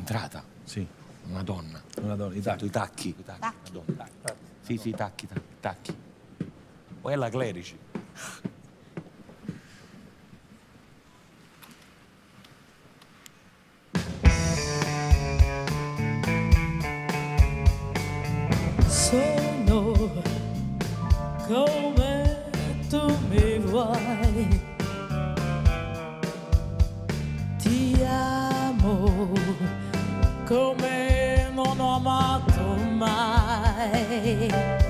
entrata? Sì. Una donna. Una donna, i tacchi. I tacchi. Madonna. Sì, sì, tacchi. O è la Clerici? Sono come tu mi vuoi, ti amo come non ho amato mai.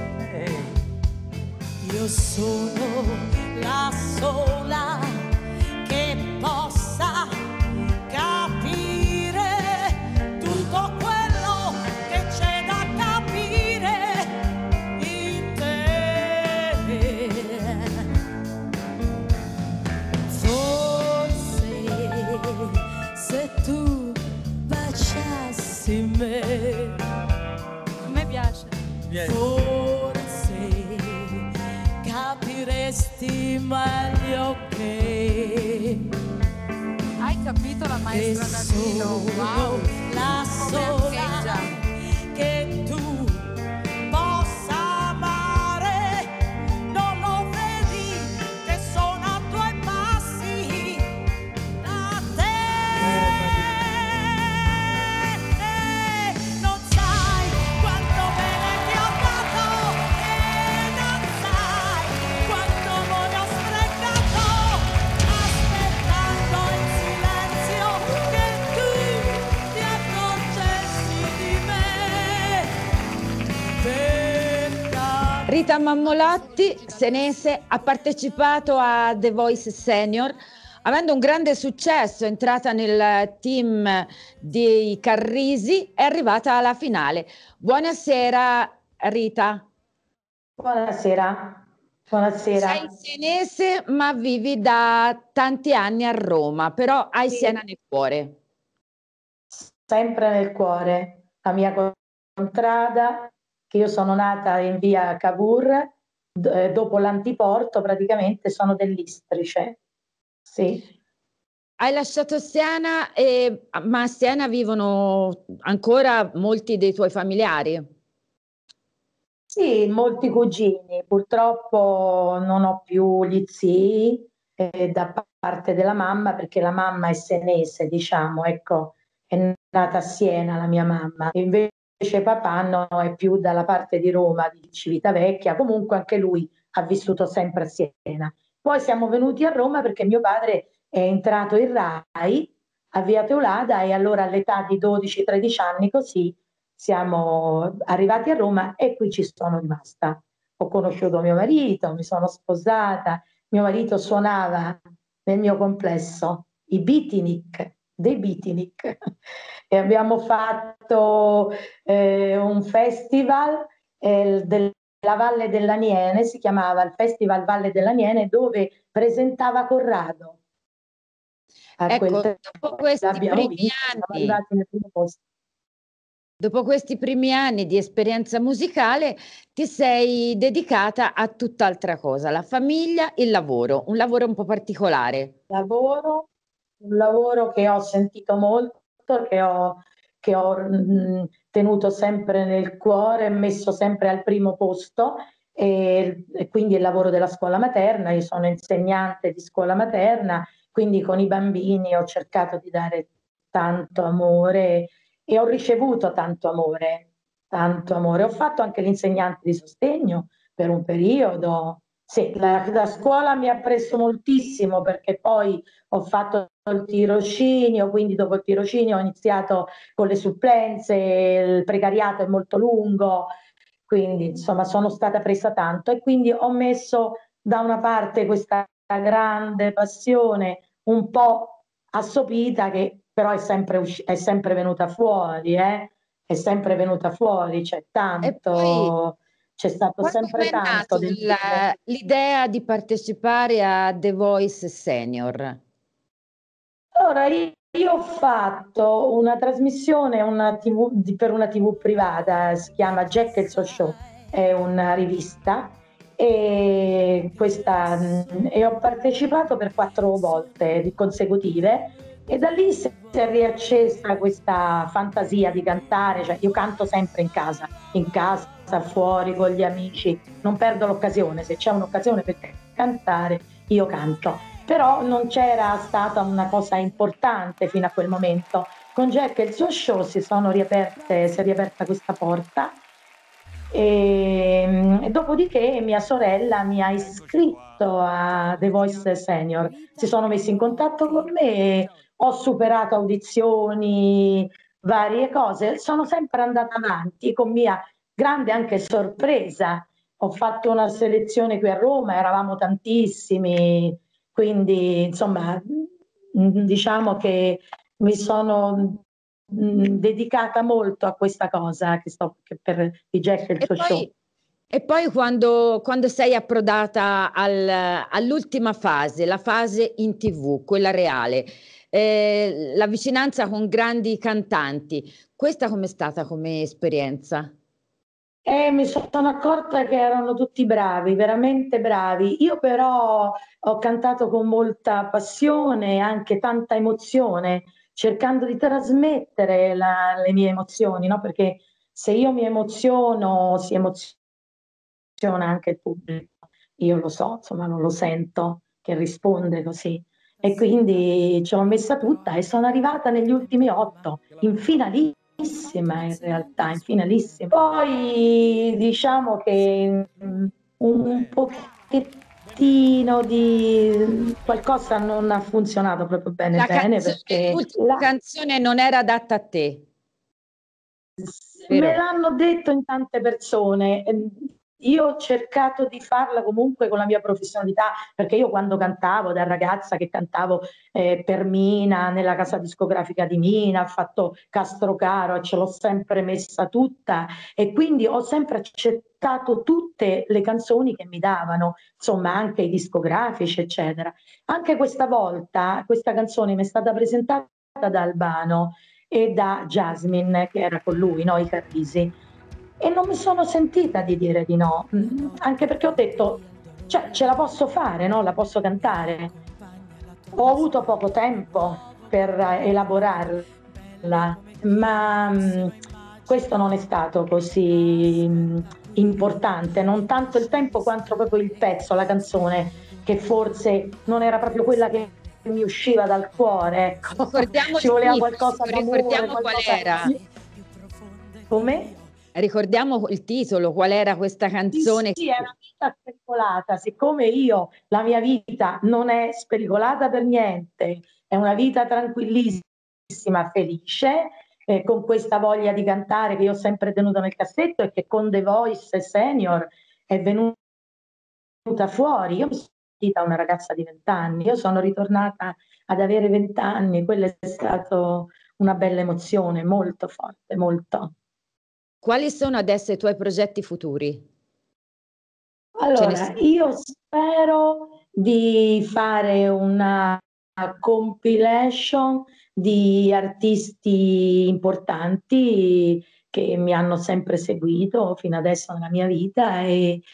Io sono la sola che possa capire tutto quello che c'è da capire in te. Forse se tu baciassi me, A me piace. forse capiresti meglio che Hai capito la maestra Nardino? Wow! la Come sola archeggia. che tu possa amare. Non lo vedi che sono a 2 passi da te. Non sai quanto bene ti ho dato e non sai quanto amore ho sprecato, aspettando in silenzio che tu ti accorgessi di me. Rita Mammolatti, senese, ha partecipato a The Voice Senior, avendo un grande successo, è entrata nel team di Carrisi, è arrivata alla finale. Buonasera Rita. Buonasera. Buonasera. Sei senese ma vivi da tanti anni a Roma, però hai Sì. Siena nel cuore. Sempre nel cuore, la mia contrada, che io sono nata in via Cavour, dopo l'Antiporto, praticamente sono dell'Istrice. Sì. Hai lasciato Siena, ma a Siena vivono ancora molti dei tuoi familiari? Sì, molti cugini. Purtroppo non ho più gli zii da parte della mamma, perché la mamma è senese, diciamo, ecco, è nata a Siena la mia mamma. Invece papà no, è più dalla parte di Roma, di Civitavecchia. Comunque anche lui ha vissuto sempre a Siena. Poi siamo venuti a Roma perché mio padre è entrato in RAI a Via Teulada e allora all'età di 12-13 anni così siamo arrivati a Roma e qui ci sono rimasta. Ho conosciuto mio marito, mi sono sposata, mio marito suonava nel mio complesso i beatnik, dei beatnik e abbiamo fatto un festival della Valle dell'Aniene, si chiamava il Festival Valle dell'Aniene, dove presentava Corrado. A Ecco, quel dopo questi l'abbiamo primi vinto, siamo anni, arrivati nel primo posto. dopo questi primi anni di esperienza musicale, ti sei dedicata a tutt'altra cosa, la famiglia, il lavoro, un lavoro un po' particolare. Un lavoro che ho sentito molto, che ho tenuto sempre nel cuore, messo sempre al primo posto, e quindi il lavoro della scuola materna. Io sono insegnante di scuola materna, quindi con i bambini ho cercato di dare tanto amore e ho ricevuto tanto amore, tanto amore. Ho fatto anche l'insegnante di sostegno per un periodo. Sì, la scuola mi ha preso moltissimo perché poi ho fatto il tirocinio, quindi dopo il tirocinio ho iniziato con le supplenze, il precariato è molto lungo, quindi insomma sono stata presa tanto e quindi ho messo da una parte questa grande passione un po' assopita che però è sempre venuta fuori, è sempre venuta fuori, c'è E poi, tanto, c'è stato quando sempre è tanto nato dentro di me. l'idea di partecipare a The Voice Senior? Allora, io ho fatto una trasmissione per una TV privata, si chiama Jack e il suo show, è una rivista e ho partecipato per 4 volte consecutive E da lì si è riaccesa questa fantasia di cantare, cioè io canto sempre in casa, fuori con gli amici, non perdo l'occasione, se c'è un'occasione per cantare io canto, però non c'era stata una cosa importante fino a quel momento. Con Jack e il suo show si è riaperta questa porta e dopodiché mia sorella mi ha iscritto a The Voice Senior, si sono messi in contatto con me, ho superato audizioni, varie cose, sono sempre andata avanti con mia grande anche sorpresa. Ho fatto una selezione qui a Roma, eravamo tantissimi, quindi insomma diciamo che mi sono dedicata molto a questa cosa che per di Jack e il suo show. E poi quando sei approdata all'ultima fase, la fase in TV, quella reale, la vicinanza con grandi cantanti, questa com'è stata come esperienza? Mi sono accorta che erano tutti bravi, veramente bravi. Io però ho cantato con molta passione e anche tanta emozione, cercando di trasmettere le mie emozioni, no? Perché se io mi emoziono, si emoziona anche il pubblico. Io lo so, insomma, non lo sento che risponde così. E quindi ce l'ho messa tutta e sono arrivata negli ultimi 8, in finalissima in realtà, in finalissima. Poi diciamo che un pochettino di qualcosa non ha funzionato proprio bene perché l'ultima canzone non era adatta a te. Me l'hanno detto in tante persone. Io ho cercato di farla comunque con la mia professionalità, perché io quando cantavo, da ragazza che cantavo per Mina, nella casa discografica di Mina, ho fatto Castrocaro e ce l'ho sempre messa tutta e quindi ho sempre accettato tutte le canzoni che mi davano, insomma anche i discografici, eccetera. Anche questa volta questa canzone mi è stata presentata da Albano e da Jasmine, che era con lui, no? I Carrisi. E non mi sono sentita di dire di no, anche perché ho detto, cioè, ce la posso fare, no? La posso cantare. Ho avuto poco tempo per elaborarla, ma questo non è stato così importante, non tanto il tempo quanto proprio il pezzo, la canzone, che forse non era proprio quella che mi usciva dal cuore, ecco. Ci voleva qualcosa d'amore, ricordiamo qual era. Come? Ricordiamo il titolo, qual era questa canzone? Sì, è una vita spericolata, siccome io, la mia vita non è spericolata per niente, è una vita tranquillissima, felice, con questa voglia di cantare che io ho sempre tenuto nel cassetto e che con The Voice Senior è venuta fuori. Io mi sono sentita una ragazza di 20 anni, io sono ritornata ad avere 20 anni, quella è stata una bella emozione, molto forte, molto. Quali sono adesso i tuoi progetti futuri? Allora, io spero di fare una compilation di artisti importanti che mi hanno sempre seguito fino adesso nella mia vita e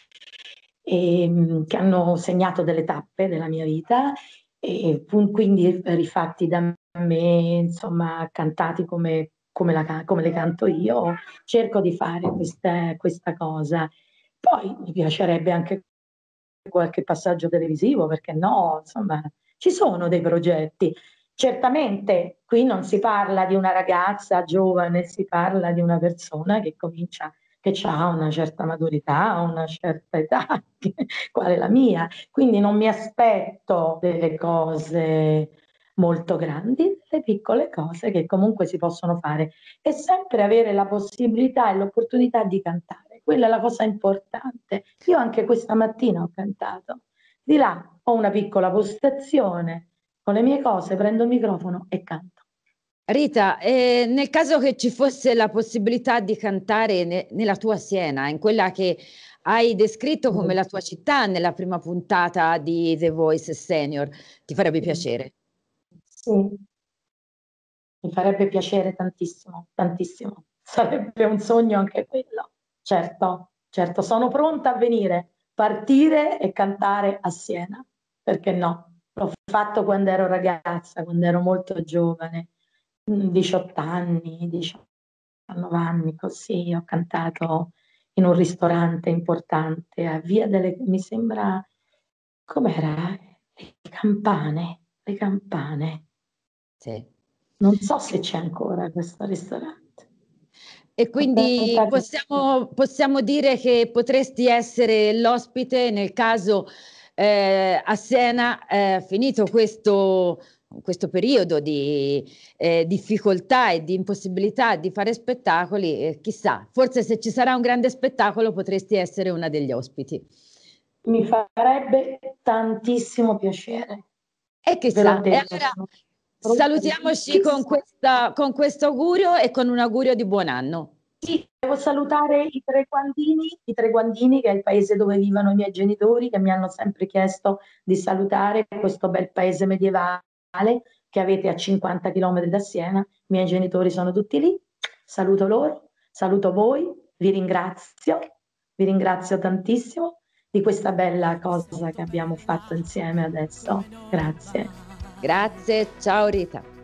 che hanno segnato delle tappe della mia vita e quindi rifatti da me, insomma, cantati come le canto io. Cerco di fare questa cosa. Poi mi piacerebbe anche qualche passaggio televisivo, perché no? Insomma, ci sono dei progetti. Certamente qui non si parla di una ragazza giovane, si parla di una persona che comincia, che ha una certa maturità, una certa età, quale la mia. Quindi non mi aspetto delle cose molto grandi, delle piccole cose che comunque si possono fare e sempre avere la possibilità e l'opportunità di cantare. Quella è la cosa importante. Io anche questa mattina ho cantato. Di là ho una piccola postazione con le mie cose, prendo il microfono e canto. Rita, nel caso che ci fosse la possibilità di cantare nella tua Siena, in quella che hai descritto come la tua città nella prima puntata di The Voice Senior, ti farebbe piacere? Sì, mi farebbe piacere tantissimo, tantissimo. Sarebbe un sogno anche quello. Certo, certo, sono pronta a venire, partire e cantare a Siena. Perché no? Lo fatto quando ero ragazza, quando ero molto giovane, 18 anni, 19 anni, così ho cantato in un ristorante importante a mi sembra, com'era? Le Campane. Sì. Non so se c'è ancora questo ristorante. E quindi possiamo dire che potresti essere l'ospite nel caso a Siena, finito questo periodo di difficoltà e di impossibilità di fare spettacoli, chissà, forse se ci sarà un grande spettacolo potresti essere una degli ospiti. Mi farebbe tantissimo piacere. E Ve chissà, l'ho e detto, allora sono salutiamoci con questo augurio e con un augurio di buon anno. Sì, devo salutare i Treguandini, che è il paese dove vivono i miei genitori, che mi hanno sempre chiesto di salutare questo bel paese medievale che avete a 50 km da Siena. I miei genitori sono tutti lì. Saluto loro, saluto voi, vi ringrazio tantissimo di questa bella cosa che abbiamo fatto insieme adesso. Grazie. Grazie, ciao Rita.